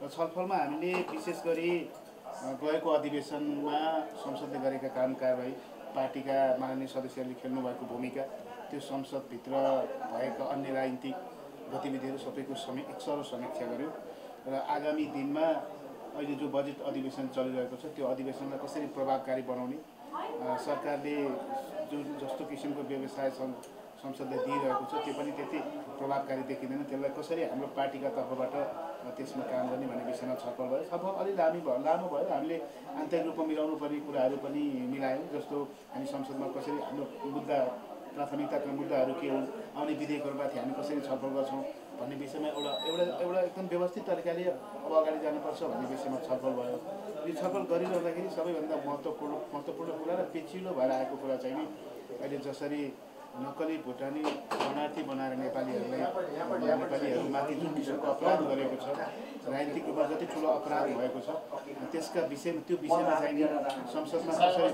छलफलमा हामीले विशेष गरी गएको अधिवेशनमा संसदले गरेका काम कारबाही, पार्टीका माननीय सदस्यहरूले खेल्नुभएको भूमिका, त्यो संसदभित्र भएका अन्य राजनीतिक गतिविधिहरू सबैको एक सरल समीक्षा गर्यो र आगामी दिनमा अहिले जो बजेट अधिवेशन चलिरहेको छ त्यो अधिवेशनलाई कसरी प्रभावकारी बनाउने, सरकारले जस्तो किसिमको व्यवसाय संसदले दिइरहेको छ त्यो पनि त्यति प्रभावकारी देखिँदैन, त्यसलाई कसरी हाम्रो पार्टीका तर्फबाट त्यसमा काम गर्ने भन्ने विषयमा छलफल भयो। छलफल अलि लामो भयो। हामीले आन्तरिक रूपमा मिलाउनु पर्ने कुराहरू पनि मिलायौँ। जस्तो हामी संसदमा कसरी हाम्रो मुद्दा प्राथमिकताका मुद्दाहरू के हुन्, आउने विधेयकहरूमाथि हामी कसरी छलफल गर्छौँ भन्ने विषयमा एउटा एकदम व्यवस्थित तरिकाले अब अगाडि जानुपर्छ भन्ने विषयमा छलफल भयो। यो छलफल गरिरहँदाखेरि सबैभन्दा महत्त्वपूर्ण कुरा र पेचिलो भएर आएको कुरा चाहिँ नि अहिले जसरी नक्कली भुटानी शरणार्थी बनाएर नेपालीहरूमाथि जुन किसिमको अपराध गरेको छ, राजनीतिक रूपमा जति ठुलो अपराध भएको छ त्यसका विषयमा त्यो विषयमा चाहिँ संसदमा कसरी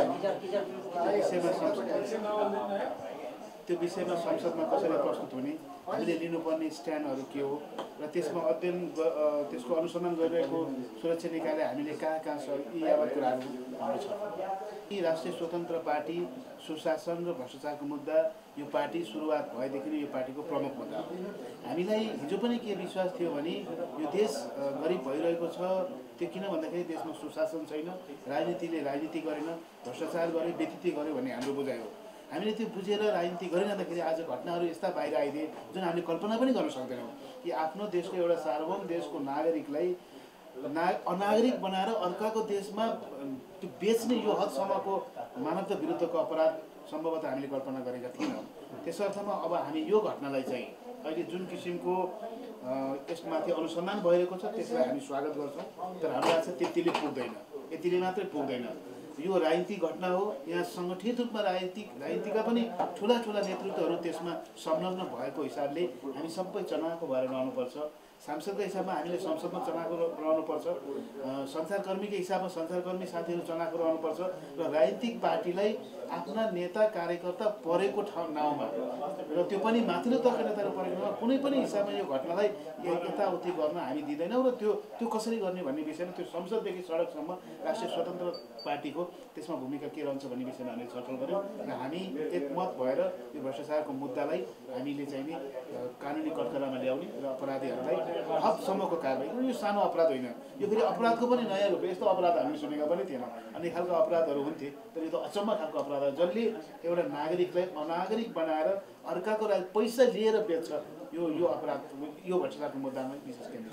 प्रस्तुत हुने, हामीले लिनुपर्ने स्ट्यान्डहरू के हो र त्यसमा त्यसको अनुसन्धान गरिरहेको सुरक्षा निकायले हामीले कहाँ छ यी यावत कुराहरू हाम्रो छ। यी राष्ट्रिय स्वतन्त्र पार्टी, सुशासन र भ्रष्टाचारको मुद्दा यो पार्टी सुरुवात भएदेखि नै यो पार्टीको प्रमुख मुद्दा हो। हामीलाई हिजो पनि के विश्वास थियो भने यो देश गरिब भइरहेको छ, त्यो किन भन्दाखेरि देशमा सुशासन छैन, राजनीतिले राजनीति गरेन, भ्रष्टाचार गर्यो, व्यतीत गर्यो भन्ने हाम्रो बुझाइ हो। हामीले त्यो बुझेर राजनीति गरिरहँदाखेरि आज घटनाहरू यस्ता बाहिर आइदिए जुन हामीले कल्पना पनि गर्न सक्दैनौँ कि आफ्नो देशको एउटा सार्वभौम देशको नागरिकलाई अनागरिक बनाएर अर्काको देशमा त्यो बेच्ने यो हदसम्मको मानवता विरुद्धको अपराध सम्भवतः हामीले कल्पना गरेका थिएनौँ। त्यस अर्थमा अब हामी यो घटनालाई चाहिँ अहिले जुन किसिमको यसमाथि अनुसन्धान भइरहेको छ त्यसलाई हामी स्वागत गर्छौँ, तर हाम्रो आज त्यतिले पुग्दैन, यतिले मात्रै पुग्दैन। यो राजनीतिक घटना हो, यहाँ सङ्गठित रूपमा राजनीतिका पनि ठुला नेतृत्वहरू त्यसमा संलग्न भएको हिसाबले हामी सबै चनाखो भएर रहनुपर्छ। सांसदको हिसाबमा हामीले संसदमा चनाखो रहनुपर्छ, सञ्चारकर्मीको हिसाबमा सञ्चारकर्मी साथीहरू चनाखो रहनुपर्छ र राजनीतिक पार्टीलाई आफ्ना नेता कार्यकर्ता परेको ठाउँमा र त्यो पनि माथिल्लो तहका नेताहरू परेको ठाउँमा कुनै पनि हिसाबमा यो घटनालाई यताउति गर्न हामी दिँदैनौँ र त्यो कसरी गर्ने भन्ने विषयमा त्यो संसददेखि सडकसम्म राष्ट्रिय स्वतन्त्र पार्टीको त्यसमा भूमिका के रहन्छ भन्ने विषयमा हामीले छलफल गऱ्यौँ र हामी एकमत भएर यो भ्रष्टाचारको मुद्दालाई हामीले चाहिँ नि कानुनी कठघरामा ल्याउने र अपराधीहरूलाई हदसम्मको कारबाही, यो सानो अपराध होइन, यो फेरि अपराधको पनि नयाँ रूप, यस्तो अपराध हामीले सुनेका पनि थिएन। अन्य खालको अपराधहरू हुन्थे, तर यो त अचम्म खालको अपराध हो जसले एउटा नागरिकलाई अनागरिक बनाएर अर्काको पैसा लिएर बेच्छ। यो अपराध, यो भ्रष्टाचारको मुद्दामा विशेष केन्द्र